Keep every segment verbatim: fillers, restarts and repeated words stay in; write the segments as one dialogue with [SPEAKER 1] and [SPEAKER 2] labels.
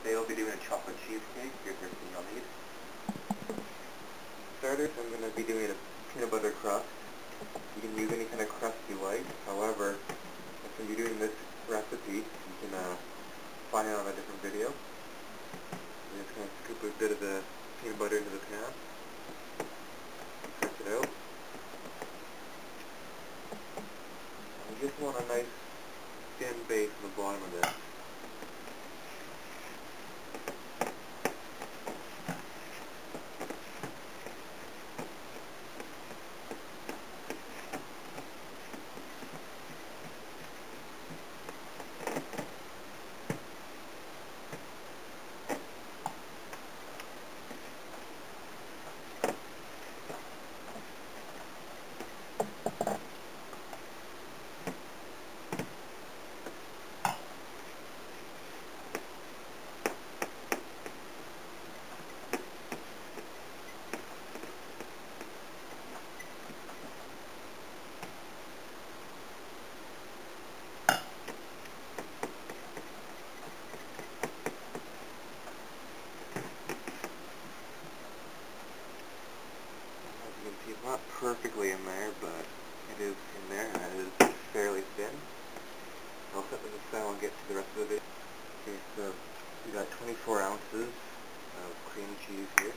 [SPEAKER 1] Today we'll be doing a chocolate cheesecake. Here's everything you'll need. Starters, I'm going to be doing a peanut butter crust. You can use any kind of crust you like. However, if you're doing this recipe, you can uh, find it on a different video. I'm just going to scoop a bit of the peanut butter into the pan. Press it out. And you just want a nice thin base on the bottom of this. It's not perfectly in there, but it is in there, and it is fairly thin. I'll set this aside and get to the rest of the video. Okay, so we got twenty-four ounces of cream cheese here.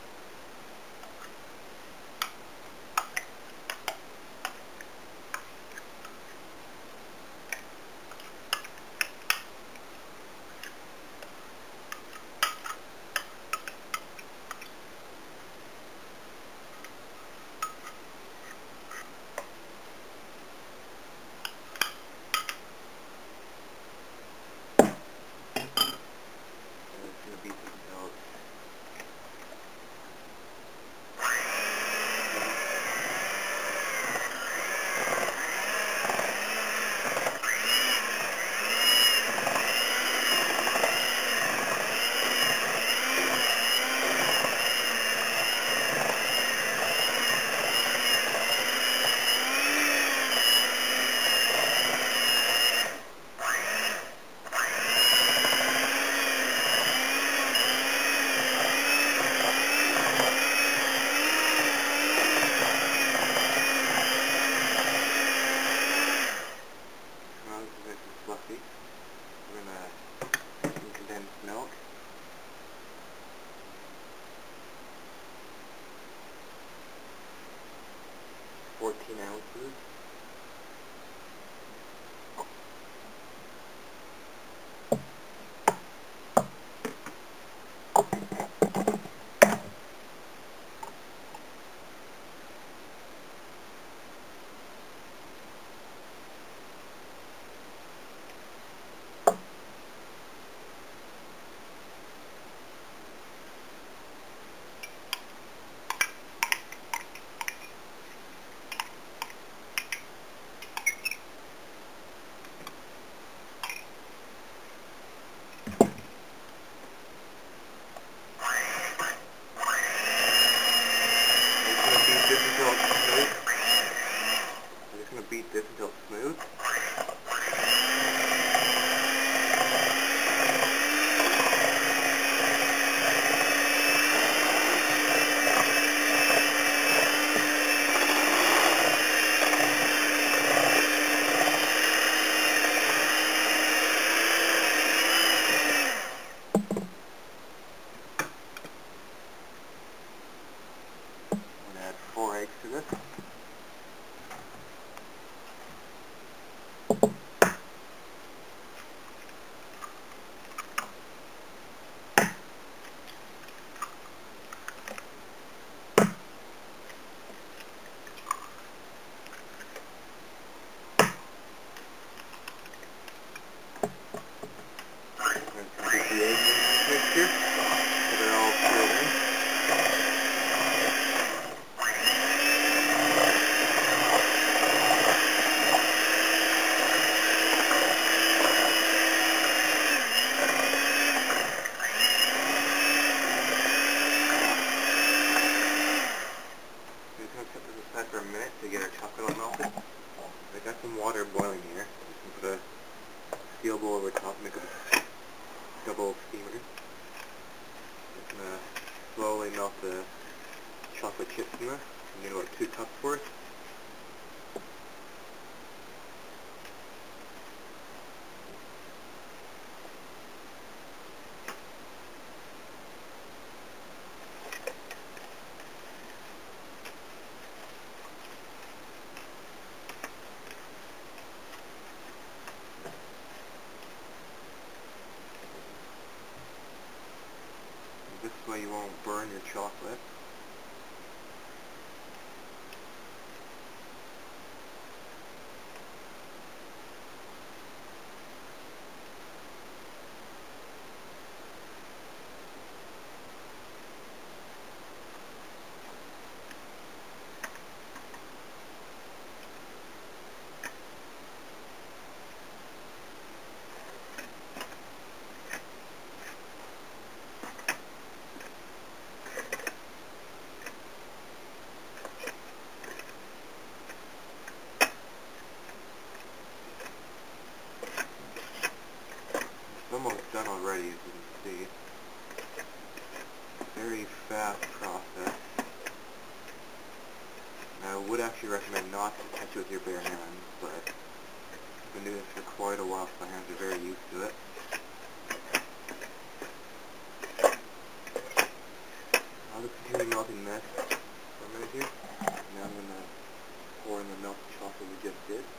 [SPEAKER 1] Fluffy. We're going to some condensed milk. fourteen ounces. I'm just going to beat this until it's smooth. I'm going to add four eggs to this. For a minute to get our chocolate all melted. I got some water boiling here. I'm just going to put a steel bowl over top and make a double steamer. gonna slowly melt the chocolate chips in there. I'm gonna about two cups worth. This way you won't burn your chocolate. It's almost done already, as you can see. Very fast process. I would actually recommend not to touch it with your bare hands, but I've been doing this for quite a while, so my hands are very used to it. I'll just continue melting this for a minute here. Now I'm going to pour in the milk chocolate we just did.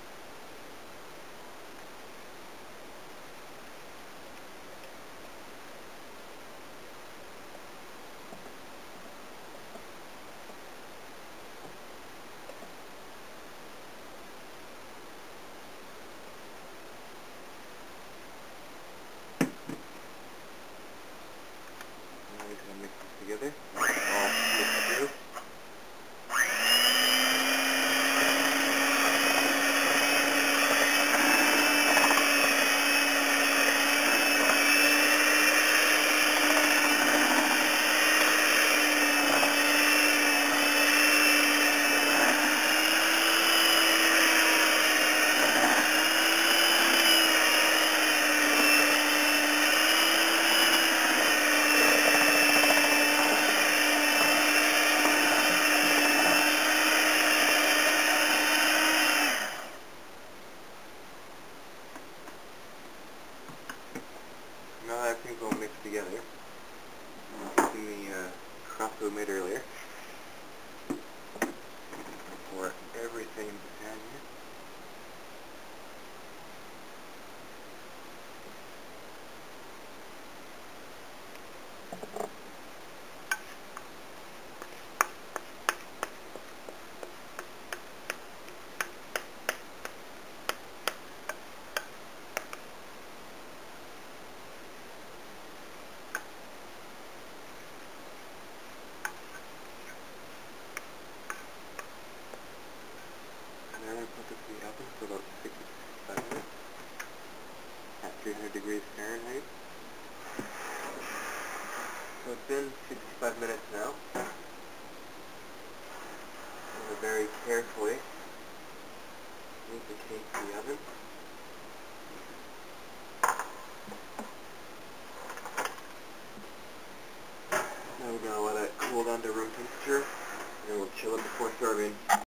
[SPEAKER 1] Now we're going to mix this together. All mixed through. Now that everything's all mixed together, I'm using the uh, crust we made earlier. Pour everything in the pan here. And then I put this in the oven for about sixty to sixty-five minutes at three hundred degrees Fahrenheit. So it's been sixty-five minutes now. I'm going to very carefully move the cake to the oven. Now we're going to let it cool down to room temperature, and we'll chill it before serving.